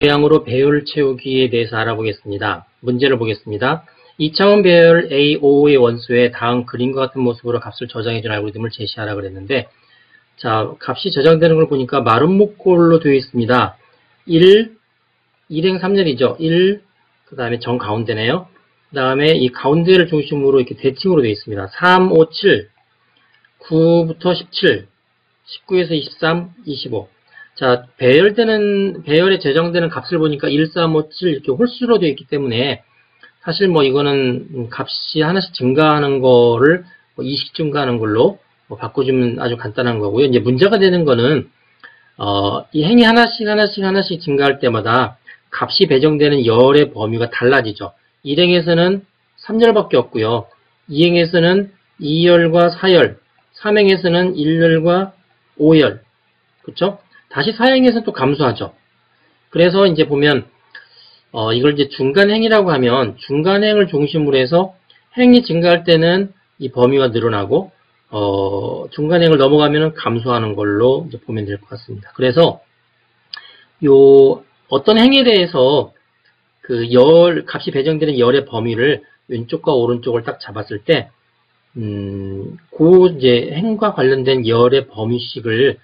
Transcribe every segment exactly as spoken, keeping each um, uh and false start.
양으로 배열 채우기에 대해서 알아보겠습니다. 문제를 보겠습니다. 이 차원 배열 에이 오의 원소에 다음 그림과 같은 모습으로 값을 저장해준 알고리즘을 제시하라 그랬는데, 자, 값이 저장되는 걸 보니까 마름 목골로 되어 있습니다. 일, 일행 삼 열이죠. 일, 그 다음에 정 가운데네요. 그 다음에 이 가운데를 중심으로 이렇게 대칭으로 되어 있습니다. 삼, 오, 칠, 구부터 십칠, 십구에서 이십삼, 이십오. 자, 배열되는, 배열에 저장되는 값을 보니까 일, 삼, 오, 칠 이렇게 홀수로 되어 있기 때문에 사실 뭐 이거는 값이 하나씩 증가하는 거를 뭐 이씩 증가하는 걸로 뭐 바꿔주면 아주 간단한 거고요. 이제 문제가 되는 거는, 어, 이 행이 하나씩 하나씩 하나씩 증가할 때마다 값이 배정되는 열의 범위가 달라지죠. 일 행에서는 삼 열밖에 없고요. 이 행에서는 이 열과 사 열, 삼 행에서는 일 열과 오 열. 그쵸? 다시 사 행에서는 또 감소하죠. 그래서 이제 보면, 어, 이걸 이제 중간행이라고 하면 중간행을 중심으로 해서 행이 증가할 때는 이 범위가 늘어나고, 어, 중간행을 넘어가면 감소하는 걸로 이제 보면 될 것 같습니다. 그래서 요 어떤 행에 대해서 그 열, 값이 배정되는 열의 범위를 왼쪽과 오른쪽을 딱 잡았을 때, 음, 그 이제 행과 관련된 열의 범위식을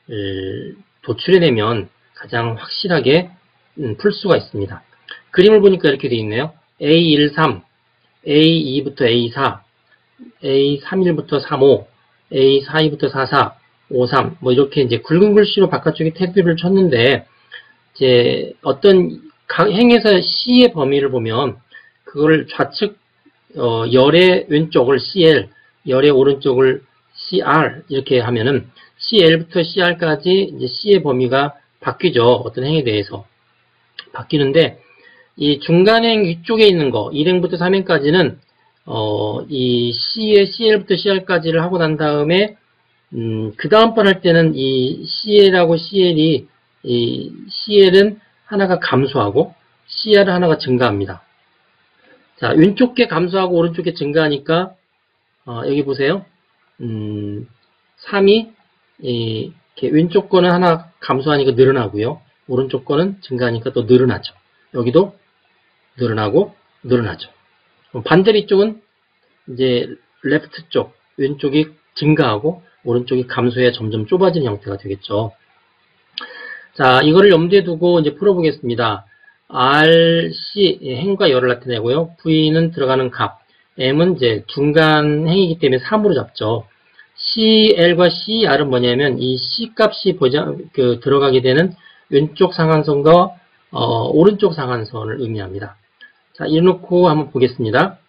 도출해내면 가장 확실하게 음, 풀 수가 있습니다. 그림을 보니까 이렇게 되어 있네요. 에이 일, 삼, 에이 이부터 에이 사, 에이 삼 일부터 삼 오, 에이 사 이부터 사 사, 오 삼, 뭐 이렇게 이제 굵은 글씨로 바깥쪽에 테두리를 쳤는데, 이제 어떤 각 행에서 C의 범위를 보면 그걸 좌측 어, 열의 왼쪽을 씨엘, 열의 오른쪽을 씨알 이렇게 하면은 씨엘부터 씨알까지 이제 C의 범위가 바뀌죠. 어떤 행에 대해서 바뀌는데, 이 중간행 위쪽에 있는 거 일 행부터 삼 행까지는 어, 이 C의 씨엘부터 씨알까지를 하고 난 다음에 음, 그 다음번 할 때는 이 씨엘하고 씨엘이 이 씨엘은 하나가 감소하고 씨알은 하나가 증가합니다. 자, 왼쪽 게 감소하고 오른쪽 게 증가하니까 어, 여기 보세요. 음, 삼이 이, 이렇게 왼쪽 거는 하나 감소하니까 늘어나고요. 오른쪽 거는 증가하니까 또 늘어나죠. 여기도 늘어나고 늘어나죠. 반대로 이쪽은 이제 레프트 쪽, 왼쪽이 증가하고 오른쪽이 감소해야 점점 좁아지는 형태가 되겠죠. 자, 이거를 염두에 두고 이제 풀어보겠습니다. 알, 씨, 행과 열을 나타내고요. V는 들어가는 값, M은 이제 중간 행이기 때문에 삼으로 잡죠. 씨엘과 씨알은 뭐냐면 이 C 값이 보장, 그, 들어가게 되는 왼쪽 상한선과 어, 오른쪽 상한선을 의미합니다. 자, 이래놓고 한번 보겠습니다.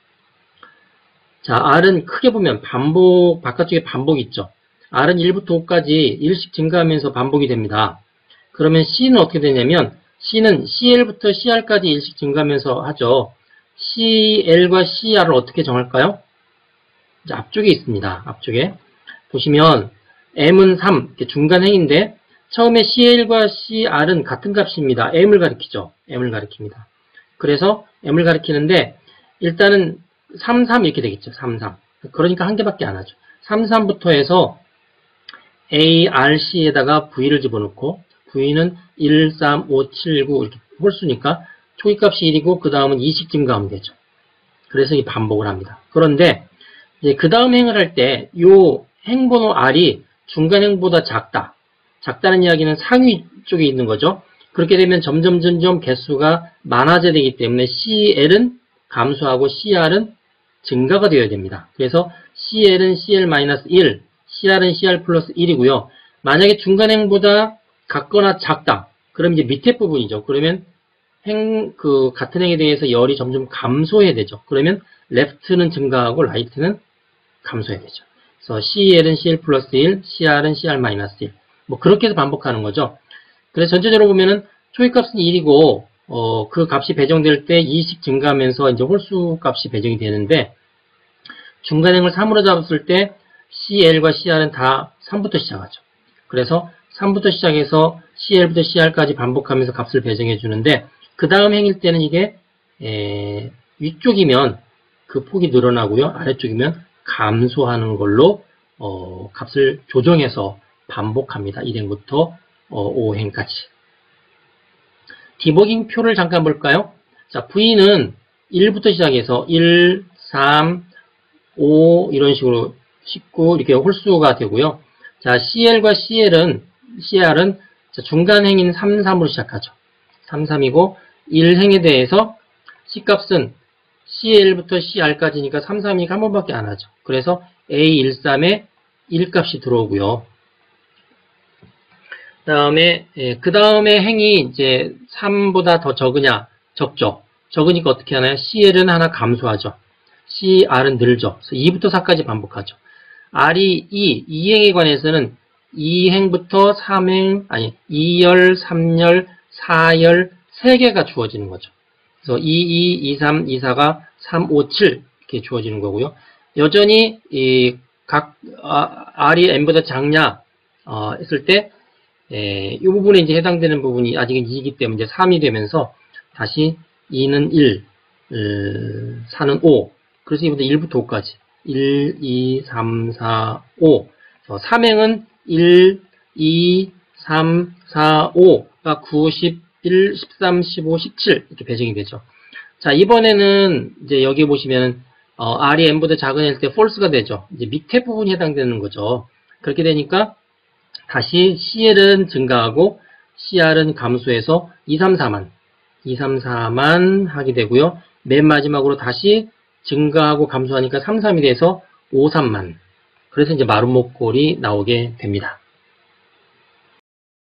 자, R은 크게 보면 반복, 바깥쪽에 반복이 있죠. R은 일부터 오까지 일씩 증가하면서 반복이 됩니다. 그러면 C는 어떻게 되냐면, C는 씨엘부터 씨알까지 일씩 증가하면서 하죠. 씨엘과 씨알을 어떻게 정할까요? 자, 앞쪽에 있습니다. 앞쪽에. 보시면, M은 삼, 중간행인데, 처음에 씨엘과 씨알은 같은 값입니다. M을 가리키죠. M을 가리킵니다. 그래서 M을 가리키는데, 일단은 삼, 삼 이렇게 되겠죠. 삼, 삼. 그러니까 한 개밖에 안 하죠. 삼, 삼부터 해서 A, R, C에다가 V를 집어넣고, V는 일, 삼, 오, 칠, 구 이렇게 홀수니까 초기값이 일이고 그 다음은 이씩 증가하면 되죠. 그래서 이 반복을 합니다. 그런데 이제 그 다음 행을 할 때 이 행번호 R이 중간행보다 작다. 작다는 이야기는 상위 쪽에 있는 거죠. 그렇게 되면 점점 점점 개수가 많아져야 되기 때문에 씨엘은 감소하고 씨알은 증가가 되어야 됩니다. 그래서 씨엘은 씨엘-일, 씨알은 씨알 플러스 일이고요. 만약에 중간행보다 같거나 작다. 그럼 이제 밑에 부분이죠. 그러면 행, 그, 같은 행에 대해서 열이 점점 감소해야 되죠. 그러면 left는 증가하고 right는 감소해야 되죠. 그래서 씨엘은 씨엘 플러스 일, 씨알은 씨알 마이너스 일. 뭐 그렇게 해서 반복하는 거죠. 그래서 전체적으로 보면은 초기값은 일이고, 어, 그 값이 배정될 때 이씩 증가하면서 이제 홀수 값이 배정이 되는데, 중간행을 삼으로 잡았을 때 씨엘과 씨알은 다 삼부터 시작하죠. 그래서 삼부터 시작해서 씨엘부터 씨알까지 반복하면서 값을 배정해 주는데, 그 다음 행일 때는 이게 에, 위쪽이면 그 폭이 늘어나고요. 아래쪽이면 감소하는 걸로 어, 값을 조정해서 반복합니다. 일 행부터 어, 오 행까지. 디버깅 표를 잠깐 볼까요? 자, V는 일부터 시작해서 일, 삼, 오 이런 식으로 십구 이렇게 홀수가 되고요. 자, 씨엘과 씨엘은 씨알은 중간 행인 삼, 삼으로 시작하죠. 삼, 삼이고 일 행에 대해서 C값은 씨엘부터 씨알까지니까 삼, 삼이니까 한 번밖에 안 하죠. 그래서 에이 십삼에 일 값이 들어오고요. 다음에 그 다음에 행이 이제 삼보다 더 적으냐? 적죠. 적으니까 어떻게 하나요? 씨엘은 하나 감소하죠. 씨알은 늘죠. 그래서 이부터 사까지 반복하죠. R이 이, 이 행에 관해서는 이 행부터 삼 행, 아니 이 열, 삼 열, 사 열 세 개가 주어지는 거죠. 그래서 이, 이, 이, 삼, 이, 사가 삼, 오, 칠 이렇게 주어지는 거고요. 여전히 이 각 아, R이 N보다 작냐 어, 했을 때 에, 이 부분에 이제 해당되는 부분이 아직은 이이기 때문에 이제 삼이 되면서 다시 이는 일, 음, 사는 오. 그래서 이부터 일부터 오까지. 일, 이, 삼, 사, 오. 어, 삼 행은 일, 이, 삼, 사, 오가 구, 십, 일, 십삼, 십오, 십칠 이렇게 배정이 되죠. 자, 이번에는 이제 여기 보시면 어, R이 N보다 작은 애일 때 false가 되죠. 이제 밑에 부분이 해당되는 거죠. 그렇게 되니까 다시 씨엘은 증가하고 씨알은 감소해서 이, 삼, 사만 이, 삼, 사만 하게 되고요. 맨 마지막으로 다시 증가하고 감소하니까 삼, 삼이 돼서 오, 삼만. 그래서 이제 마름모꼴이 나오게 됩니다.